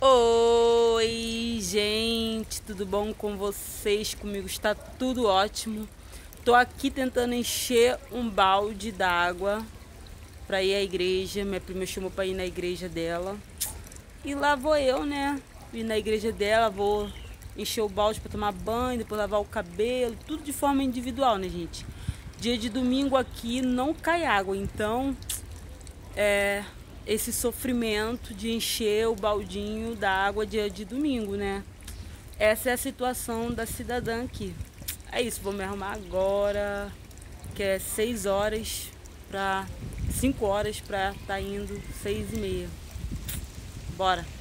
Oi, gente, tudo bom com vocês? Comigo está tudo ótimo. Tô aqui tentando encher um balde d'água para ir à igreja. Minha prima chamou para ir na igreja dela. E lá vou eu, né? Ir na igreja dela, vou encher o balde para tomar banho, depois lavar o cabelo, tudo de forma individual, né, gente? Dia de domingo aqui não cai água, então esse sofrimento de encher o baldinho da água dia de domingo, né? Essa é a situação da cidadã aqui. É isso, vou me arrumar agora, que é 6 horas para 5 horas para tá indo 6h30. Bora!